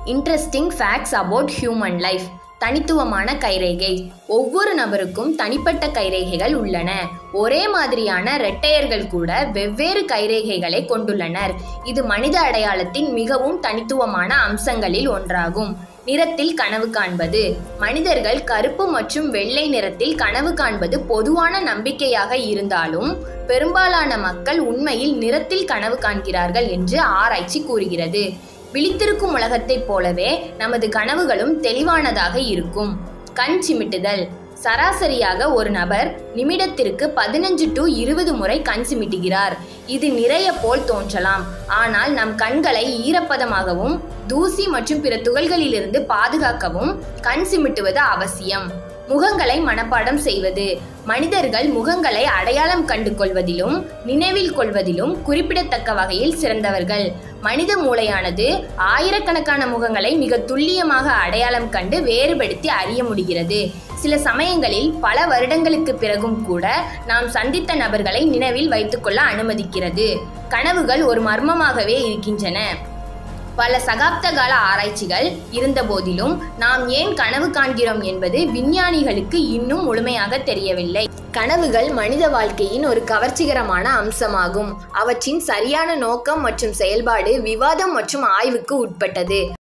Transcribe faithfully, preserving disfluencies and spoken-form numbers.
Interesting facts about human life. தனித்துவமான கைரேகை. ஒவ்வொரு நபருக்கும் தனிப்பட்ட கைரேகைகள் உள்ளன. ஒரே மாதிரியான இரட்டையர்கள் கூட வெவ்வேறு கைரேகைகளை கொண்டுள்ளனர். இது மனித அடையாளத்தின் மிகவும் தனித்துவமான அம்சங்களில் ஒன்றாகும். நிறத்தில் கனவு காண்பது. மனிதர்கள் கருப்பு மற்றும் வெள்ளை நிறத்தில் கனவு காண்பது பொதுவான நம்பிக்கையாக இருந்தாலும் பெரும்பாலான மக்கள் உண்மையில் நிறத்தில் கனவு காண்கிறார்கள் என்று ஆராய்ச்சி கூறுகிறது. விழித்திருக்கும் உலகத்தைப் போலவே நமது கனவுகளும் தெளிவானதாக இருக்கும். கண் சிமிட்டுதல். சராசரியாக ஒரு நபர் நிமிடத்திற்கு பதினஞ்சு டு இருபது முறை கண் சிமிட்டுகிறார். இது நிறைய போல் தோன்றலாம், ஆனால் நம் கண்களை ஈரப்பதமாகவும் தூசி மற்றும் பிற துகள்களிலிருந்து பாதுகாக்கவும் கண் சிமிட்டுவது அவசியம். முகங்களை மனப்பாடம் செய்வது. மனிதர்கள் முகங்களை அடையாளம் கண்டு கொள்வதிலும் நினைவில் கொள்வதிலும் குறிப்பிடத்தக்க வகையில் சிறந்தவர்கள். மனித மூளையானது ஆயிரக்கணக்கான முகங்களை மிக துல்லியமாக அடையாளம் கண்டு வேறுபடுத்தி அறிய முடிகிறது. சில சமயங்களில் பல வருடங்களுக்கு பிறகும் கூட நாம் சந்தித்த நபர்களை நினைவில் வைத்துக்கொள்ள அனுமதிக்கிறது. கனவுகள் ஒரு மர்மமாகவே இருக்கின்றன. பல சகாப்த கால ஆராய்ச்சிகள் இருந்த போதிலும் நாம் ஏன் கனவு காண்கிறோம் என்பது விஞ்ஞானிகளுக்கு இன்னும் முழுமையாக தெரியவில்லை. கனவுகள் மனித வாழ்க்கையின் ஒரு கவர்ச்சிகரமான அம்சமாகும். அவற்றின் சரியான நோக்கம் மற்றும் செயல்பாடு விவாதம் மற்றும் ஆய்வுக்கு உட்பட்டது.